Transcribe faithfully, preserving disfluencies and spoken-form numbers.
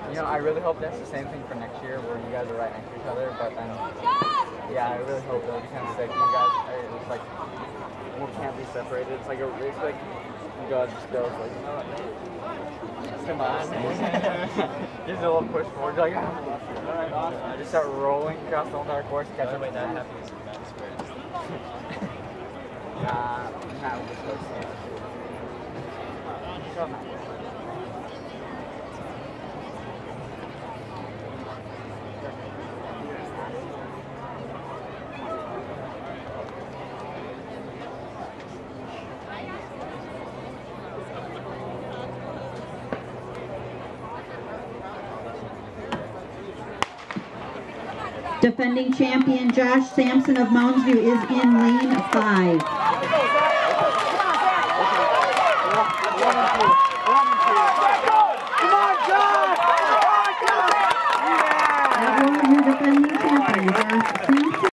You know, I really hope that's the same thing for next year, where you guys are right next to each other. But then, yeah, I really hope that we kind of sick. You guys, it's like we can't be separated. It's like a, it's like you guys just goes like, you know what? Come on. Just a little push forward. You're like, oh, all right, awesome. I just start rolling across the entire course, catch up. Wait, that happens in bad spirits. Nah, nah, we just go slow. Come on. Defending champion Josh Sampson of Mounds View is in lane five.